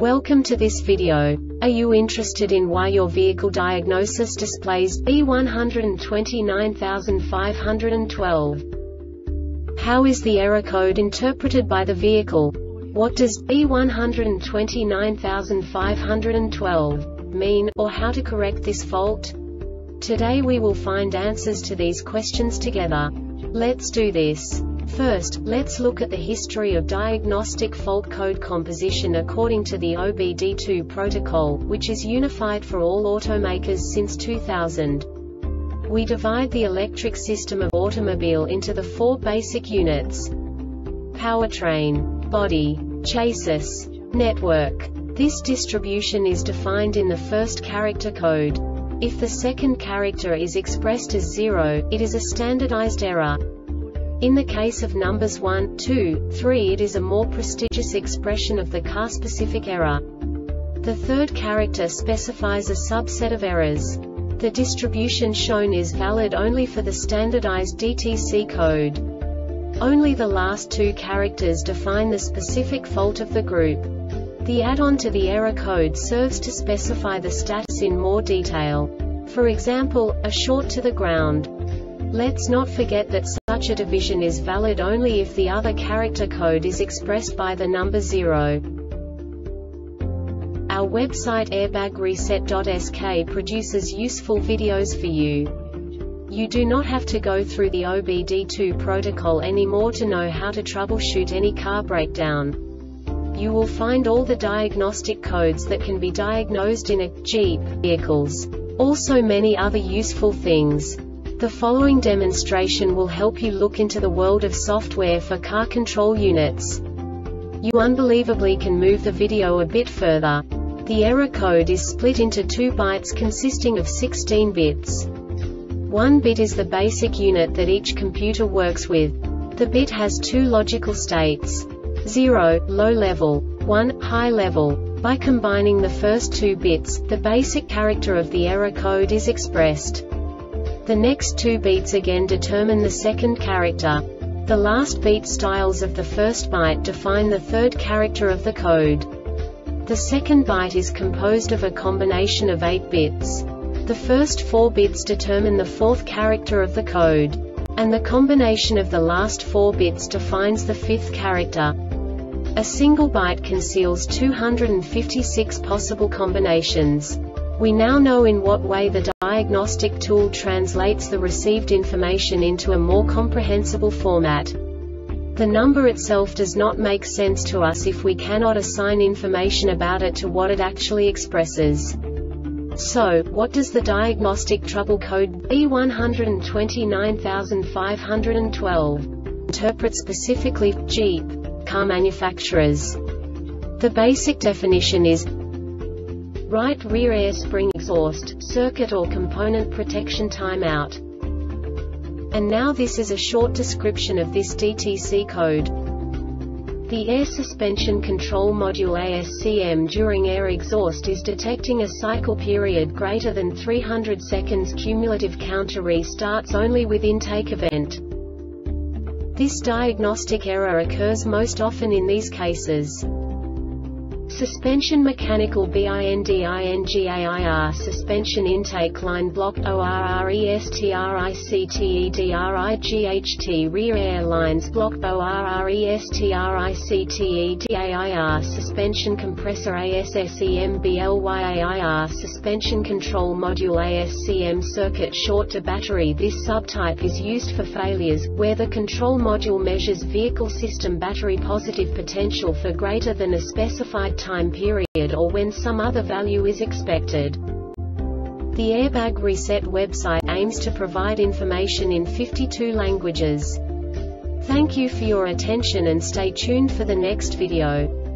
Welcome to this video. Are you interested in why your vehicle diagnosis displays B129512? How is the error code interpreted by the vehicle? What does B129512 mean, or how to correct this fault? Today we will find answers to these questions together. Let's do this. First, let's look at the history of diagnostic fault code composition according to the OBD2 protocol, which is unified for all automakers since 2000. We divide the electric system of automobile into the four basic units: powertrain, body, chassis, network. This distribution is defined in the first character code. If the second character is expressed as 0, it is a standardized error. In the case of numbers 1, 2, 3, it is a more prestigious expression of the car-specific error. The third character specifies a subset of errors. The distribution shown is valid only for the standardized DTC code. Only the last two characters define the specific fault of the group. The add-on to the error code serves to specify the status in more detail. For example, a short to the ground. Let's not forget that such a division is valid only if the other character code is expressed by the number 0. Our website airbagreset.sk produces useful videos for you. You do not have to go through the OBD2 protocol anymore to know how to troubleshoot any car breakdown. You will find all the diagnostic codes that can be diagnosed in a Jeep vehicles. Also many other useful things. The following demonstration will help you look into the world of software for car control units. You unbelievably can move the video a bit further. The error code is split into 2 bytes consisting of 16 bits. 1 bit is the basic unit that each computer works with. The bit has 2 logical states: 0, low level, 1, high level. By combining the first 2 bits, the basic character of the error code is expressed. The next 2 beats again determine the second character. The last beat styles of the first byte define the third character of the code. The second byte is composed of a combination of 8 bits. The first 4 bits determine the fourth character of the code. And the combination of the last 4 bits defines the fifth character. A single byte conceals 256 possible combinations. We now know in what way the diagnostic tool translates the received information into a more comprehensible format. The number itself does not make sense to us if we cannot assign information about it to what it actually expresses. So, what does the diagnostic trouble code B129512 interpret specifically for Jeep car manufacturers? The basic definition is right rear air spring exhaust, circuit or component protection timeout. And now this is a short description of this DTC code. The air suspension control module ASCM during air exhaust is detecting a cycle period greater than 300 seconds. Cumulative counter restarts only with intake event. This diagnostic error occurs most often in these cases: suspension mechanical BINDINGAIR suspension intake line blocked ORRESTRICTEDRIGHT rear air lines blocked ORRESTRICTEDAIR suspension compressor ASSEMBLYAIR suspension control module ASCM circuit short to battery. This subtype is used for failures where the control module measures vehicle system battery positive potential for greater than a specified time period or when some other value is expected. The Airbag Reset website aims to provide information in 52 languages. Thank you for your attention and stay tuned for the next video.